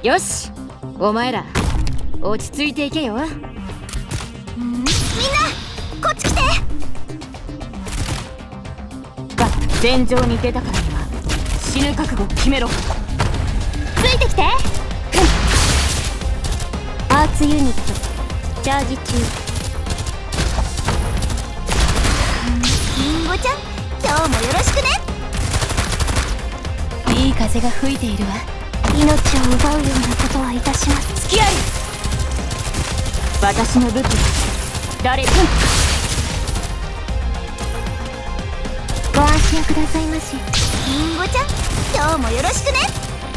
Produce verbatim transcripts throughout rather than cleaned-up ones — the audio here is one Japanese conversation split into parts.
よし、お前ら落ち着いていけよ。ん、 みんなこっち来て。 が戦場に出たからには死ぬ覚悟を決めろ。 ついてきて。アーツユニットチャージ中。リンゴちゃん、今日もよろしくね。 いい風が吹いているわ。 命を奪うようなことはいたします。 付き合い。私の武器は誰か。 ご安心くださいまし。リンゴちゃん、今日もよろしくね。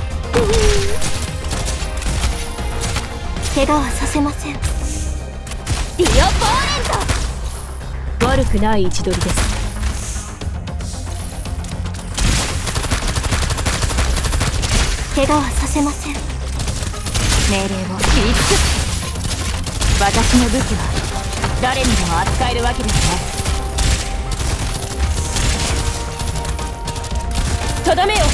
怪我はさせません。 ディオポーレント。悪くない位置取りです。 怪我はさせません。 命令を言い尽くす。私の武器は誰にでも扱えるわけですね。とどめよ。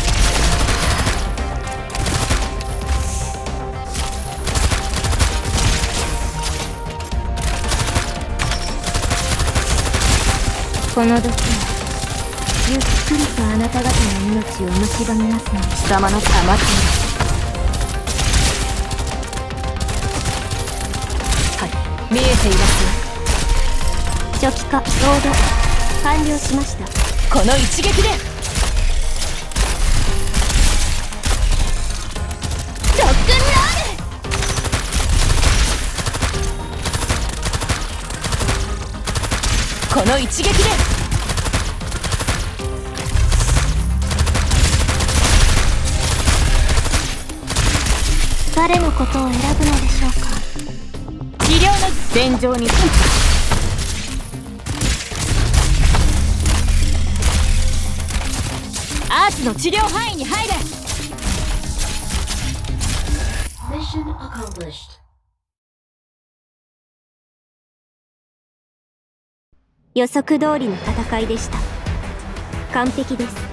この時はゆっくりとあなた方の命を蝕みますので。 貴様の玉手。はい、見えています。 初期化ロード完了しました。 この一撃でロックンロール。この一撃で誰のことを選ぶのでしょうか。 治療の戦場にアーツの治療範囲に入れ。 予測通りの戦いでした。完璧です。